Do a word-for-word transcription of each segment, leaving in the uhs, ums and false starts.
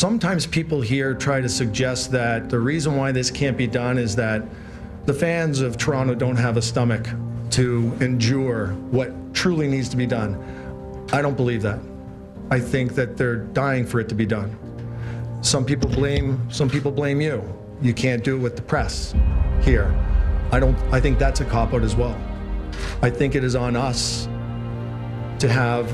Sometimes people here try to suggest that the reason why this can't be done is that the fans of Toronto don't have a stomach to endure what truly needs to be done. I don't believe that. I think that they're dying for it to be done. Some people blame, some people blame you. You can't do it with the press here. I don't, I think that's a cop-out as well. I think it is on us to have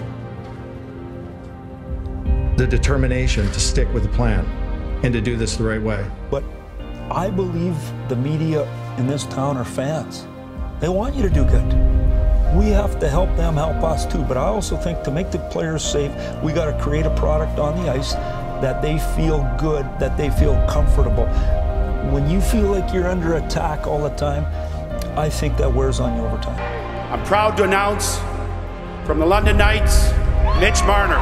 the determination to stick with the plan and to do this the right way. But I believe the media in this town are fans. They want you to do good. We have to help them help us too, but I also think to make the players safe, we got to create a product on the ice that they feel good, that they feel comfortable. When you feel like you're under attack all the time, I think that wears on you over time. I'm proud to announce from the London Knights, Mitch Marner.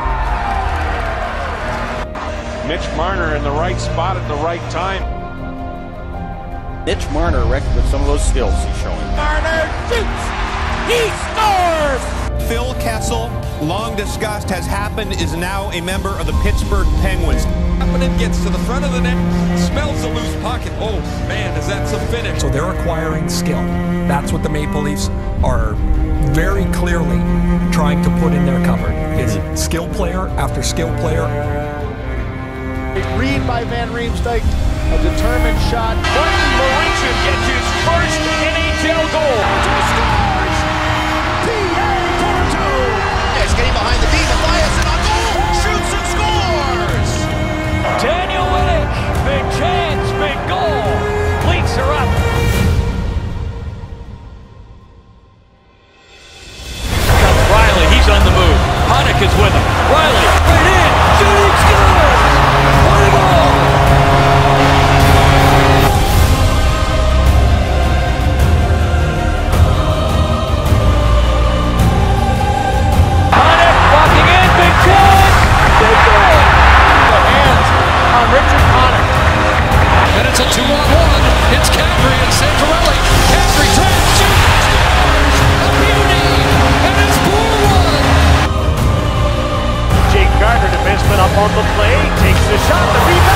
Mitch Marner in the right spot at the right time. Mitch Marner wrecked with some of those skills he's showing. Marner shoots! He scores! Phil Kessel, long discussed, has happened, is now a member of the Pittsburgh Penguins. Happening gets to the front of the net, smells a loose pocket. Oh man, is that some finish? So they're acquiring skill. That's what the Maple Leafs are very clearly trying to put in their cupboard. Is skill player after skill player. Read by Van Riemsdyk, a determined shot. Martin Marincin gets his first N H L goal. Scores! P A Porto! He's getting behind the D. Matthias on goal! Shoots and scores! Daniel Winnick, big chance, big goal. Cleats are up. Comes Riley, he's on the move. Honick is with him. Riley, right in, shooting, scores! What a goal! Honick walking in, big chance! Big goal! The hands on Richard Honick. And it's a two-on-one. It's Kadri and Santorelli. Kadri turns, shoots, scores! A beauty! And it's four one! Jake Gardner, defenseman up on the play, takes the shot, the rebound.